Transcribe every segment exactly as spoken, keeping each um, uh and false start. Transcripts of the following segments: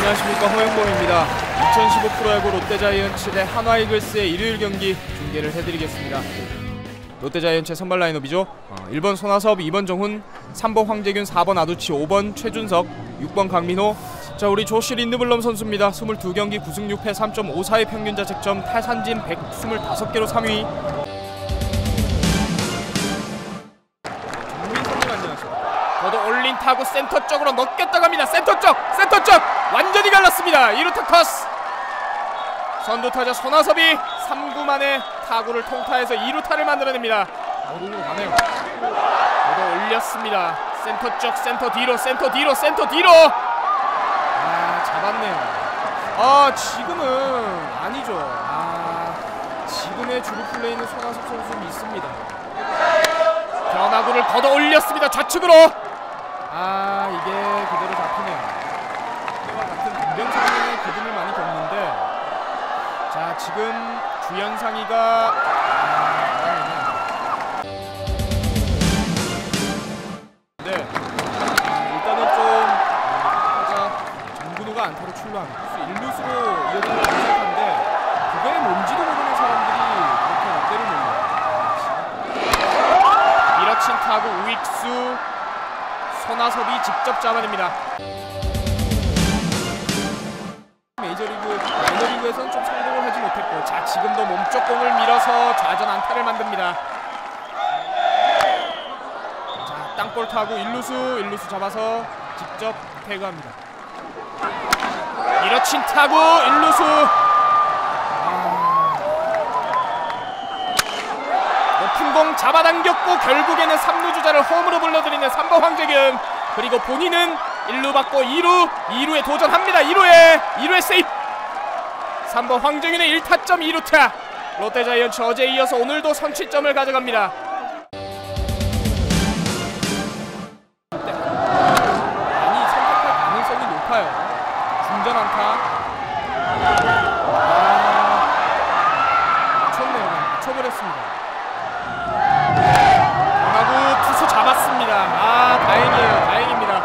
안녕하십니까, 허영범입니다. 이천십오 프로야구 롯데자이언츠 대 한화이글스의 일요일 경기 중계를 해드리겠습니다. 롯데자이언츠의 선발 라인업이죠. 어, 일 번 손아섭, 이 번 정훈, 삼 번 황재균, 사 번 아두치, 오 번 최준석, 육 번 강민호. 자, 우리 조시 린드블럼 선수입니다. 이십이 경기 구 승 육 패 삼 점 오사의 평균 자책점, 타산진 백이십오 개로 삼 위. 정민선님 안녕하세요. 걷어 올린 타구 센터 쪽으로 넣겠다고 합니다. 센터 쪽! 센터 쪽! 완전히 갈랐습니다. 이 루타 커스! 선두타자 손아섭이 삼 구 만에 타구를 통타해서 이 루타를 만들어냅니다. 어루로 가네요. 걷어 올렸습니다. 센터 쪽, 센터 뒤로, 센터 뒤로, 센터 뒤로! 아, 잡았네요. 아, 지금은 아니죠. 아, 지금의 주루 플레이는 손아섭 선수 있습니다. 변화구를 걷어 올렸습니다. 좌측으로! 아, 이게 그대로 잡히네요. 이와 같은 공병상에는 그분을 많이 겪는데, 자, 지금 주연상이가 아, 네, 일단은 좀 타자 정근우가 안타로 출루합니다. 일 루수로 이어지는 안타인데 그거에 뭔지도 모르는 사람들이 그렇게 때를 몰려요. 밀어친 타구 우익수 손아섭이 직접 잡아냅니다. 메이저리그, 마이너리그에서는 좀 성공을 하지 못했고, 자, 지금도 몸쪽 공을 밀어서 좌전 안타를 만듭니다. 자, 땅볼 타구 일 루수, 일 루수 잡아서 직접 태그합니다. 밀어친 타구 일 루수. 아... 높은 공 잡아당겼고 결국에는 삼 루 주자를 홈으로 불러들이는 삼 번 황재균. 그리고 본인은 일 루 받고 이 루, 이 루에 도전합니다. 이 루에, 이 루에 세이프. 삼 번 황재균의 일 타점 이 루타. 롯데자이언츠 어제 이어서 오늘도 선취점을 가져갑니다. 많이 선택할 가능성이 높아요. 중전 안타. 아, 맞췄네요. 맞춰버렸습니다. 변화구 투수 잡았습니다. 아, 다행이에요. 다행입니다.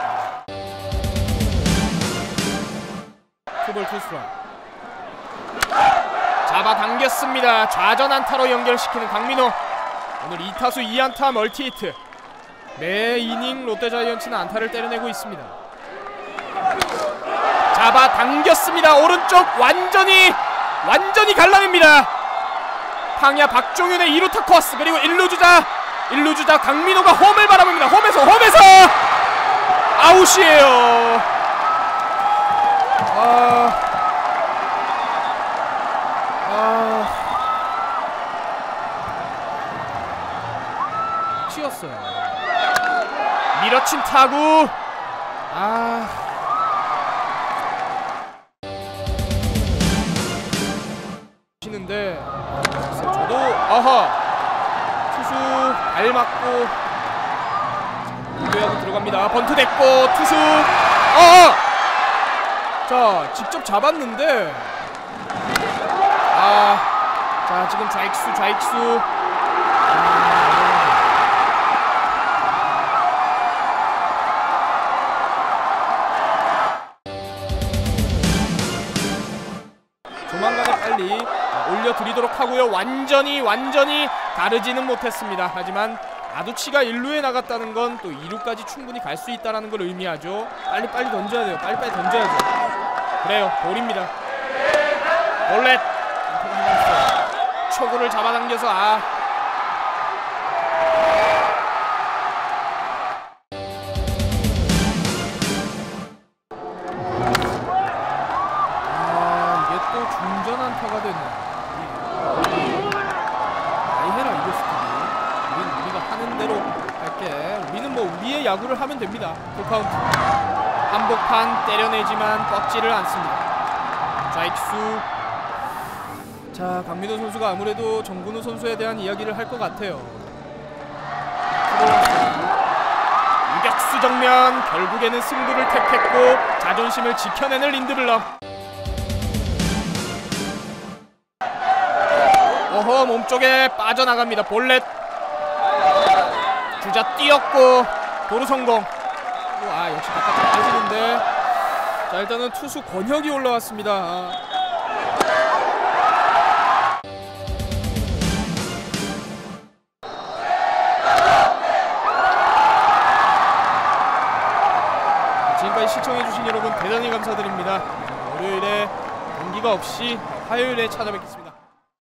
투볼 투스트라이크. 잡아당겼습니다. 좌전 안타로 연결시키는 강민호. 오늘 이 타수 이 안타 멀티히트. 매 이닝 롯데자이언츠는 안타를 때려내고 있습니다. 잡아당겼습니다. 오른쪽 완전히 완전히 갈라냅니다. 팡야 박종윤의 이 루타 코스. 그리고 일 루 주자 일 루 주자 강민호가 홈을 바라봅니다. 홈에서 홈에서 아웃이에요. 아... 아... 치였어요. 밀어친 타구. 아... 치는데 저도 아하 투수 발 맞고 유배하고 들어갑니다. 번트 됐고 투수 아! 자, 직접 잡았는데 아, 자, 지금 좌익수 좌익수 조만간에 빨리 올려드리도록 하고요. 완전히 완전히 가르지는 못했습니다. 하지만 아두치가 일 루에 나갔다는 건 또 이 루까지 충분히 갈 수 있다는 걸 의미하죠. 빨리빨리 던져야 돼요. 빨리빨리 던져야죠. 그래요, 볼입니다. 볼넷 초구를 잡아당겨서 아 아, 이게 또 중전 안타가 됐네. 아이 해라 이거스티브. 우린 우리가 하는 대로 할게. 우리는 뭐 우리의 야구를 하면 됩니다. 풀카운트 한복판 때려내지만 뻗지를 않습니다. 좌익수. 자, 강민호 선수가 아무래도 정근우 선수에 대한 이야기를 할 것 같아요. 유격수 정면. 결국에는 승부를 택했고 자존심을 지켜내는 린드블럼. 어허, 몸쪽에 빠져나갑니다. 볼넷. 주자 뛰었고 도루 성공. 아, 역시 바깥쪽 빠지는데 자, 일단은 투수 권혁이 올라왔습니다. 아. 지금까지 시청해주신 여러분 대단히 감사드립니다. 월요일에 경기가 없이 화요일에 찾아뵙겠습니다.